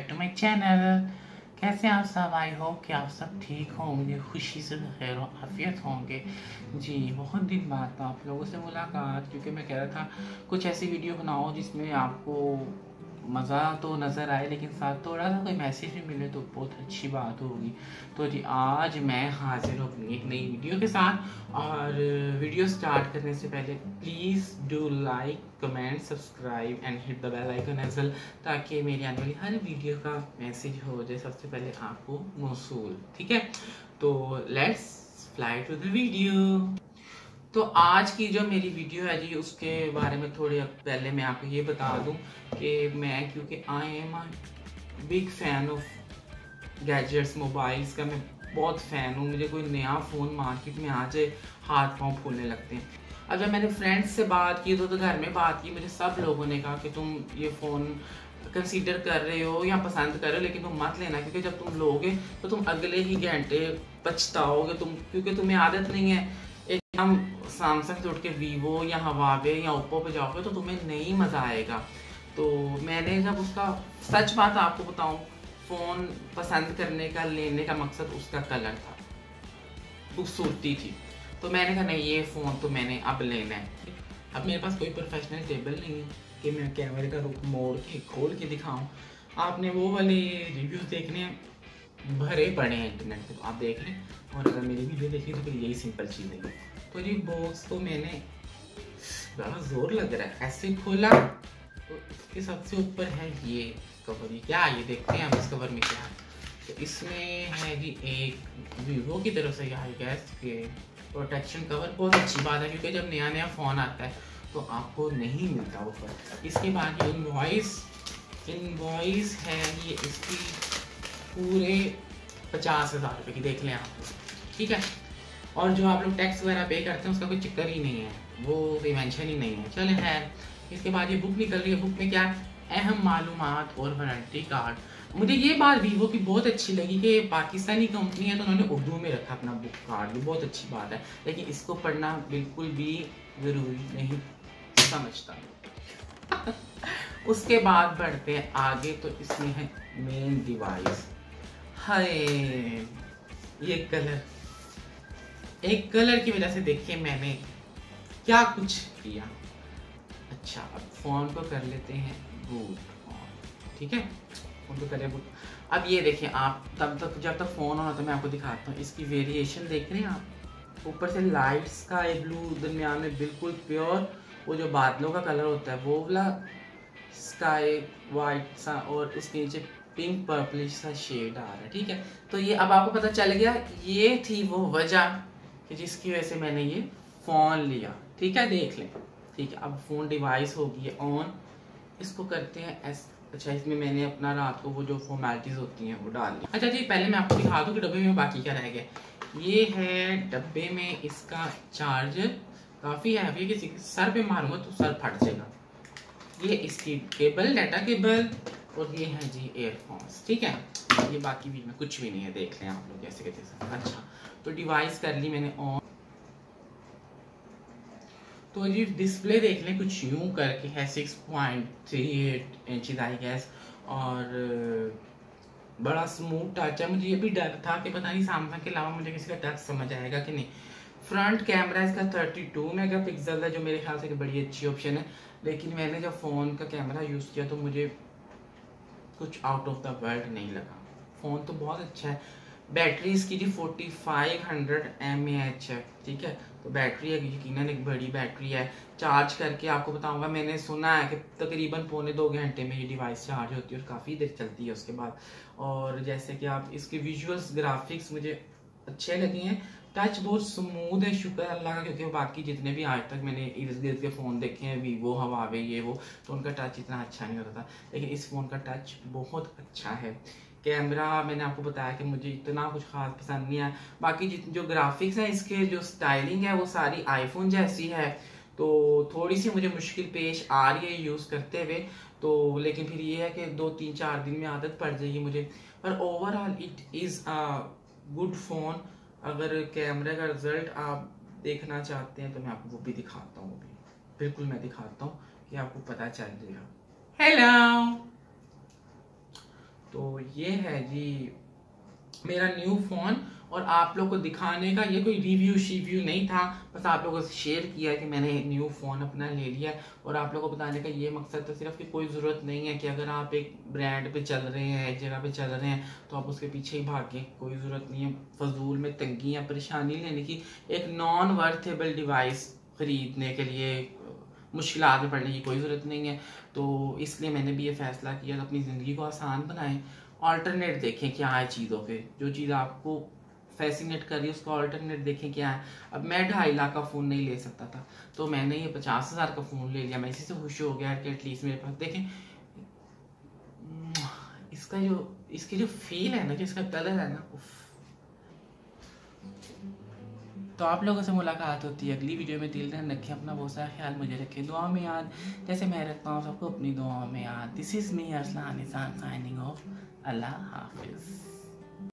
To my channel. कैसे आप सब? आई होप कि आप सब ठीक होंगे, खुशी से खैर आफियत होंगे। जी बहुत दिन बाद आप लोगों से मुलाकात, क्योंकि मैं कह रहा था कुछ ऐसी वीडियो बनाओ जिसमें आपको मज़ा तो नज़र आए लेकिन साथ थोड़ा सा कोई मैसेज भी मिले तो बहुत अच्छी बात होगी। तो जी आज मैं हाजिर हूँ अपनी एक नई वीडियो के साथ। और वीडियो स्टार्ट करने से पहले please do like, comment, subscribe and hit the bell icon as well, ताकि मेरी आने वाली हर वीडियो का मैसेज हो जाए सबसे पहले आपको मौसूल। ठीक है, तो let's fly to the video. तो आज की जो मेरी वीडियो है जी, उसके बारे में थोड़ी पहले मैं आपको ये बता दूं कि मैं, क्योंकि I am big fan of gadgets, mobiles का मैं बहुत फ़ैन हूँ। मुझे कोई नया फ़ोन मार्केट में आ जाए हाथ पाँव फूलने लगते हैं। अब जब मैंने फ्रेंड्स से बात की तो घर में बात की, मुझे सब लोगों ने कहा कि तुम ये फ़ोन कंसीडर कर रहे हो या पसंद कर रहे हो लेकिन तुम मत लेना, क्योंकि जब तुम लोगे तो तुम अगले ही घंटे पछताओगे तुम, क्योंकि तुम्हें आदत नहीं है। एक हम सैमसंग से उठ के वीवो या हवावे या ओप्पो पे जाओगे तो तुम्हें नहीं मज़ा आएगा। तो मैंने जब उसका सच बात आपको बताऊं, फ़ोन पसंद करने का, लेने का मकसद उसका कलर था, खूबसूरती थी। तो मैंने कहा नहीं, ये फ़ोन तो मैंने अब लेना है। अब मेरे पास कोई प्रोफेशनल टेबल नहीं है कि मैं कैमरे का रुख मोड़ के खोल के दिखाऊं। आपने वो वाले रिव्यूज़ देखने भरे पड़े हैं इंटरनेट पे, तो आप देख लें। और अगर मेरी वीडियो देखी तो फिर यही सिंपल चीज़ है। तो ये बॉक्स तो मैंने बड़ा जोर लग रहा है, ऐसे खोला तो इसके सबसे ऊपर है ये कवर। ये क्या, ये देखते हैं हम इस कवर में क्या है। तो इसमें है जी एक वीवो की तरफ से आई गेस के प्रोटेक्शन कवर। बहुत अच्छी बात है, क्योंकि जब नया नया फ़ोन आता है तो आपको नहीं मिलता ऊपर। इसके बाद ये इनवॉइस है, ये इसकी पूरे 50,000 रुपये की, देख लें आप। ठीक है, और जो आप लोग टैक्स वगैरह पे करते हैं उसका कोई चक्कर ही नहीं है, वो कोई मेंशन ही नहीं है। चले खैर, इसके बाद ये बुक निकल रही है। बुक में क्या, अहम मालूमात और वारंटी कार्ड। मुझे ये बात वीवो की बहुत अच्छी लगी कि पाकिस्तानी कंपनी है तो उन्होंने उर्दू में रखा अपना बुक कार्ड, ये बहुत अच्छी बात है। लेकिन इसको पढ़ना बिल्कुल भी ज़रूरी नहीं समझता। उसके बाद बढ़ते हैं आगे, तो इसमें है मेन डिवाइस। हाय, ये कलर, एक कलर की वजह से देखिए मैंने क्या कुछ किया। अच्छा, अब फोन को कर लेते हैं बूट ऑन। ठीक है, फोन को करें बूट। अब ये देखिए आप, तब तक जब तक फोन ऑन होता है मैं आपको दिखाता हूँ। इसकी वेरिएशन देख रहे हैं आप, ऊपर से लाइट स्काई ब्लू, दरमियान में बिल्कुल प्योर वो जो बादलों का कलर होता है वो वाला स्काई वाइट सा, और उसके नीचे पिंक पर्पलिश सा शेड आ रहा है। ठीक है, तो ये अब आपको पता चल गया, ये थी वो वजह कि जिसकी वजह से मैंने ये फ़ोन लिया। ठीक है, देख लें। ठीक है, अब फ़ोन डिवाइस होगी है ऑन, इसको करते हैं एस। अच्छा, इसमें मैंने अपना रात को वो जो फॉर्मेलिटीज़ होती हैं वो डाल ली। अच्छा जी, पहले मैं आपको दिखा दूँ कि डब्बे में बाकी क्या रह गया। ये है डब्बे में इसका चार्जर, काफ़ी हैवी है, किसी सर पे मारूंगा तो सर फट जाएगा। ये इसकी केबल, डाटा केबल, और ये है जी एयरफोन्स। ठीक है, ये बाकी भी में कुछ भी नहीं है, देख लें आप लोग कैसे कैसे। अच्छा, तो डिवाइस कर ली मैंने ऑन। तो जी डिस्प्ले देख लें, कुछ यूं करके है 6.38 इंच आई गैस, और बड़ा स्मूथ टच है। मुझे ये भी डर था कि पता नहीं सैमसंग के अलावा मुझे किसी का टच समझ आएगा कि नहीं। फ्रंट कैमरा इसका 32 मेगापिक्सल है, जो मेरे ख्याल से बड़ी अच्छी ऑप्शन है। लेकिन मैंने जब फ़ोन का कैमरा यूज़ किया तो मुझे कुछ आउट ऑफ द वर्ल्ड नहीं लगा। फ़ोन तो बहुत अच्छा है। बैटरी इसकी जी 4500 mAh है। ठीक है, तो बैटरी है यकीनन एक बड़ी बैटरी है। चार्ज करके आपको बताऊंगा, मैंने सुना है कि तकरीबन 1.25 घंटे में ये डिवाइस चार्ज होती है और काफ़ी देर चलती है उसके बाद। और जैसे कि आप इसके विजुअल्स, ग्राफिक्स मुझे अच्छे लगे हैं। टच बहुत स्मूथ है, शुक्र अल्लाह का, क्योंकि बाकी जितने भी आज तक मैंने इर्द गिर्द के फ़ोन देखे हैं, वीवो, हवावे, ये वो, तो उनका टच इतना अच्छा नहीं होता था। लेकिन इस फ़ोन का टच बहुत अच्छा है। कैमरा मैंने आपको बताया कि मुझे इतना कुछ खास पसंद नहीं आया। बाकी जो ग्राफिक्स हैं, इसके जो स्टाइलिंग है वो सारी आईफोन जैसी है, तो थोड़ी सी मुझे मुश्किल पेश आ रही है यूज़ करते हुए। तो लेकिन फिर ये है कि 2-3-4 दिन में आदत पड़ जाएगी मुझे। पर overall it is a good phone. अगर कैमरे का रिजल्ट आप देखना चाहते हैं तो मैं आपको वो भी दिखाता हूँ, बिल्कुल मैं दिखाता हूँ कि आपको पता चल जाएगा। हेलो, तो ये है जी मेरा न्यू फ़ोन, और आप लोग को दिखाने का ये कोई रिव्यू शिव्यू नहीं था, बस आप लोगों से शेयर किया कि मैंने न्यू फ़ोन अपना ले लिया। और आप लोगों को बताने का ये मकसद था सिर्फ कि कोई ज़रूरत नहीं है कि अगर आप एक ब्रांड पे चल रहे हैं, एक जगह पे चल रहे हैं, तो आप उसके पीछे ही भागें। कोई ज़रूरत नहीं है फजूल में तंगी या परेशानी लेने की। एक नॉन वर्थेबल डिवाइस ख़रीदने के लिए मुश्किलात में पड़ने की कोई ज़रूरत नहीं है। तो इसलिए मैंने भी ये फ़ैसला किया अपनी ज़िंदगी को आसान बनाएं, ऑल्टरनेट देखें क्या है चीज़ों के, जो चीज़ आपको फैसिनेट कर रही है उसका ऑल्टरनेट देखें क्या है। अब मैं 2.5 लाख का फ़ोन नहीं ले सकता था, तो मैंने ये 50,000 का फ़ोन ले लिया। मैं इसी से खुश हो गया कि एटलीस्ट मेरे पास देखें इसकी जो फील है ना, कि इसका कलर है ना, उफ। तो आप लोगों से मुलाकात होती है अगली वीडियो में। दिल ध्यान रखें अपना, बहुत सारा ख्याल मुझे रखें, दुआ में याद, जैसे मैं रखता हूँ सबको अपनी दुआ में याद। This is me Arsalan Nisan signing off. अल्लाह हाफिज़।